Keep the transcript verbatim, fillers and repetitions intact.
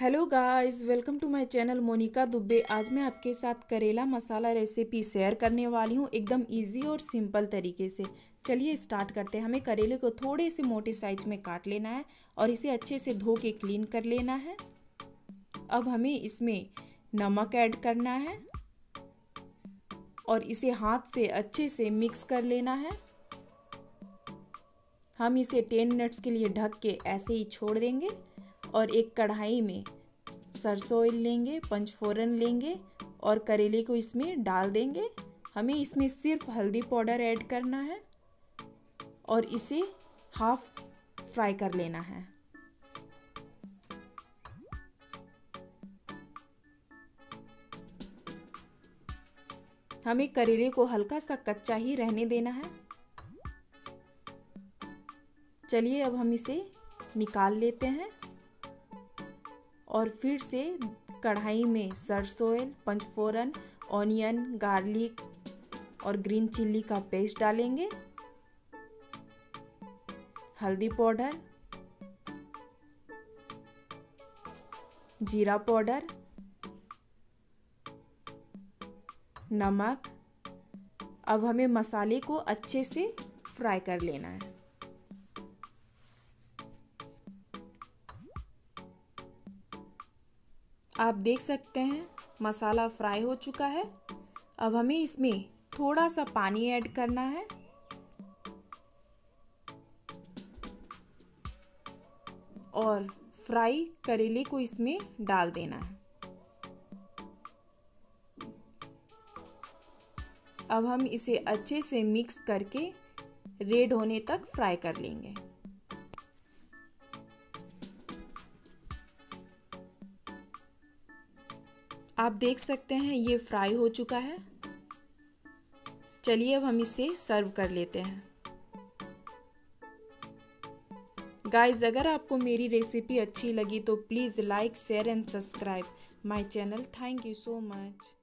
Hello guys, welcome to my channel Monika Dubey. आज मैं आपके साथ करेला मसाला रेसिपी शेयर करने वाली हूँ, एकदम इजी और सिंपल तरीके से। चलिए स्टार्ट करते हैं। हमें करेले को थोड़े से मोटे साइज में काट लेना है और इसे अच्छे से धो के क्लीन कर लेना है। अब हमें इसमें नमक ऐड करना है और इसे हाथ से अच्छे से मिक्स कर लेना है। हम इसे टेन मिनट्स के लिए ढक के ऐसे ही छोड़ देंगे और एक कढ़ाई में सरसों ऑयल लेंगे, पंचफोरन लेंगे और करेले को इसमें डाल देंगे। हमें इसमें सिर्फ हल्दी पाउडर ऐड करना है और इसे हाफ फ्राई कर लेना है। हमें करेले को हल्का सा कच्चा ही रहने देना है। चलिए अब हम इसे निकाल लेते हैं और फिर से कढ़ाई में सरसों ऑयल, पंचफोरन, ऑनियन, गार्लिक और ग्रीन चिल्ली का पेस्ट डालेंगे, हल्दी पाउडर, जीरा पाउडर, नमक। अब हमें मसाले को अच्छे से फ्राई कर लेना है। आप देख सकते हैं मसाला फ्राई हो चुका है। अब हमें इसमें थोड़ा सा पानी ऐड करना है और फ्राई करेले को इसमें डाल देना है। अब हम इसे अच्छे से मिक्स करके रेड होने तक फ्राई कर लेंगे। आप देख सकते हैं ये फ्राई हो चुका है। चलिए अब हम इसे सर्व कर लेते हैं। गाइस, अगर आपको मेरी रेसिपी अच्छी लगी तो please like, share and subscribe my channel. Thank you so much.